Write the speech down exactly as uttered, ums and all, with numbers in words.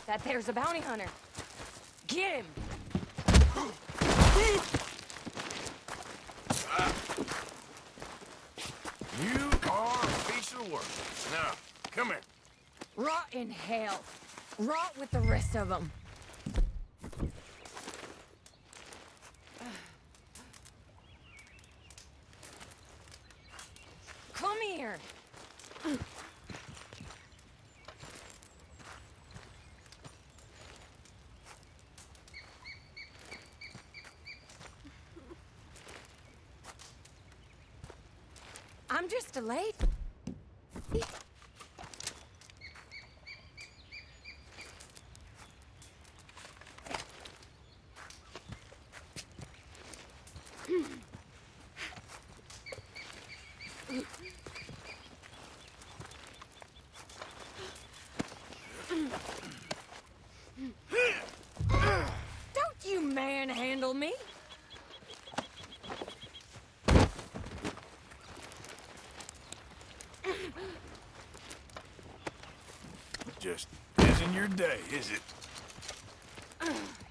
That there's a bounty hunter. Get him! You are a piece of work. Now, come here. Rot in hell. Rot with the rest of them. Come here. I'm just a lady. Don't you manhandle me. Just isn't your day, is it?